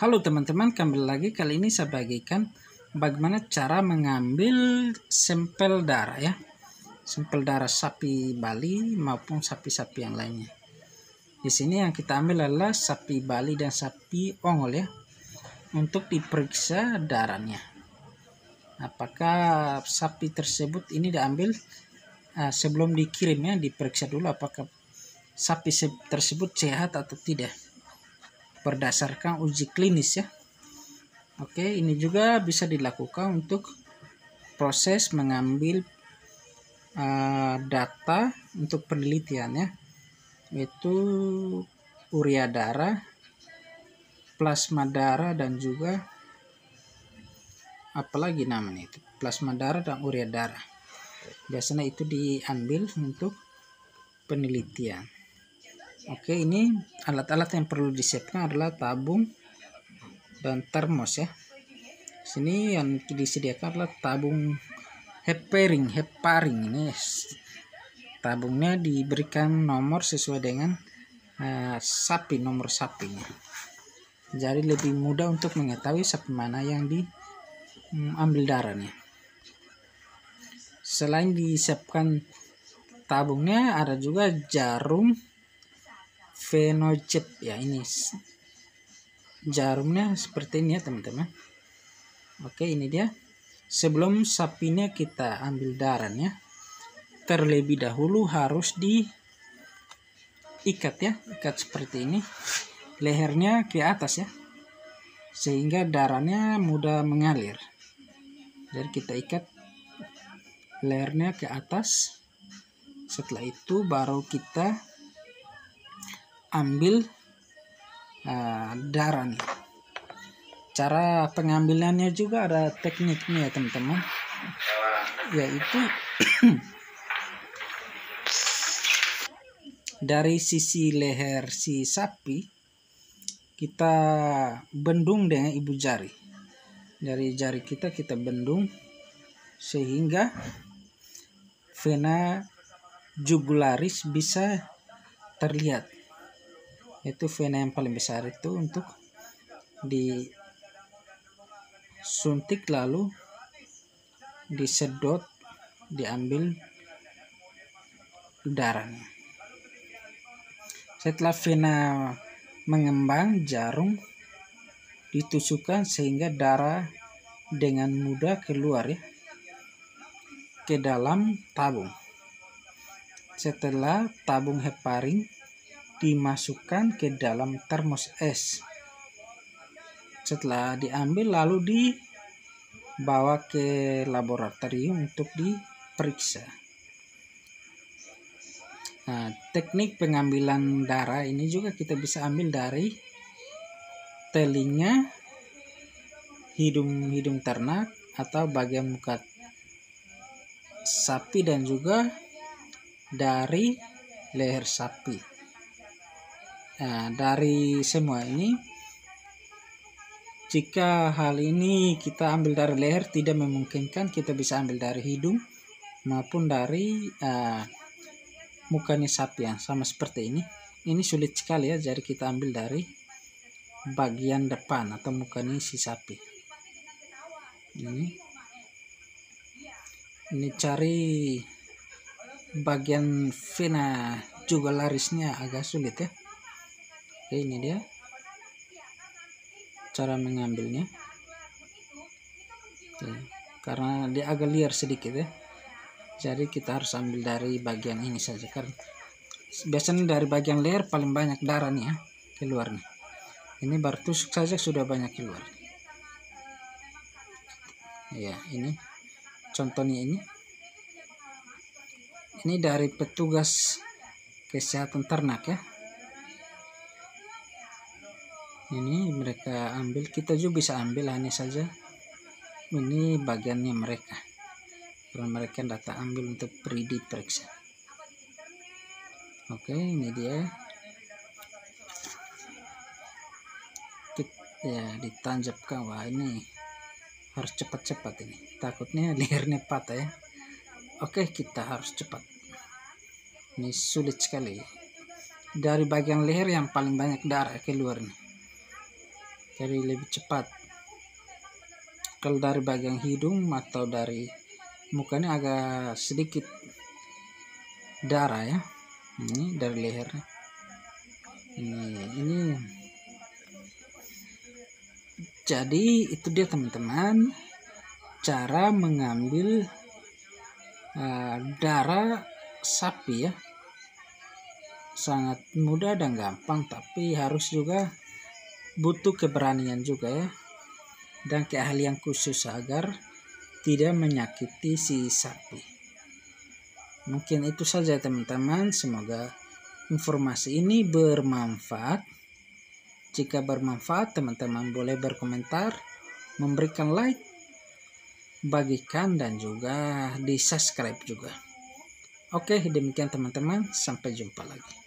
Halo teman-teman, kembali lagi. Kali ini saya bagikan bagaimana cara mengambil sampel darah ya. Sampel darah sapi Bali maupun sapi-sapi yang lainnya. Di sini yang kita ambil adalah sapi Bali dan sapi Ongol ya. Untuk diperiksa darahnya. Apakah sapi tersebut ini diambil sebelum dikirim ya, diperiksa dulu apakah sapi tersebut sehat atau tidak. Berdasarkan uji klinis ya. Oke, ini juga bisa dilakukan untuk proses mengambil data untuk penelitian ya, yaitu urea darah, plasma darah, dan juga apalagi namanya itu, plasma darah dan urea darah. Biasanya itu diambil untuk penelitian. Oke, ini alat-alat yang perlu disiapkan adalah tabung dan termos ya. Sini yang disediakan adalah tabung heparin ini. Tabungnya diberikan nomor sesuai dengan nomor sapinya. Jadi lebih mudah untuk mengetahui sapi mana yang diambil darahnya. Selain disiapkan tabungnya, ada juga jarum phenotype ya. Ini jarumnya seperti ini ya teman-teman. Oke, ini dia. Sebelum sapinya kita ambil darahnya, terlebih dahulu harus diikat ya, ikat seperti ini, lehernya ke atas ya, sehingga darahnya mudah mengalir. Jadi kita ikat lehernya ke atas. Setelah itu baru kita ambil darahnya. Cara pengambilannya juga ada tekniknya ya teman-teman, yaitu dari sisi leher si sapi kita bendung dengan ibu jari. Dari jari kita bendung sehingga vena jugularis bisa terlihat. Itu vena yang paling besar itu untuk disuntik lalu disedot, diambil darahnya. Setelah vena mengembang, jarum ditusukkan sehingga darah dengan mudah keluar ya, ke dalam tabung. Setelah tabung heparin dimasukkan ke dalam termos es. Setelah diambil lalu dibawa ke laboratorium untuk diperiksa. Nah, teknik pengambilan darah ini juga kita bisa ambil dari telinga, hidung ternak, atau bagian muka sapi, dan juga dari leher sapi. Nah, dari semua ini, jika hal ini kita ambil dari leher tidak memungkinkan, kita bisa ambil dari hidung maupun dari mukanya sapi yang sama seperti ini. Ini sulit sekali ya, jadi kita ambil dari bagian depan atau mukanya si sapi. Ini cari bagian vena jugularisnya agak sulit ya. Oke, ini dia cara mengambilnya. Oke, karena dia agak liar sedikit ya, jadi kita harus ambil dari bagian ini saja, karena biasanya dari bagian leher paling banyak darah nih ya keluar nih. Ini baru tusuk saja sudah banyak keluar ya. Ini contohnya, ini dari petugas kesehatan ternak ya. Ini mereka ambil, kita juga bisa ambil, hanya saja ini bagiannya mereka, karena mereka datang ambil untuk diperiksa. Oke, ini dia ya, ditanjapkan. Wah, ini harus cepat-cepat, ini takutnya lehernya patah ya. Oke, kita harus cepat, ini sulit sekali. Dari bagian leher yang paling banyak darah keluar nih. jadi lebih cepat. Kalau dari bagian hidung atau dari mukanya agak sedikit darah ya. Ini dari lehernya. Ini jadi itu dia teman-teman, cara mengambil darah sapi ya. Sangat mudah dan gampang, tapi harus juga butuh keberanian juga ya, dan keahlian khusus agar tidak menyakiti si sapi. Mungkin itu saja teman-teman, semoga informasi ini bermanfaat. Jika bermanfaat, teman-teman boleh berkomentar, memberikan like, bagikan, dan juga di subscribe juga. Oke, demikian teman-teman, sampai jumpa lagi.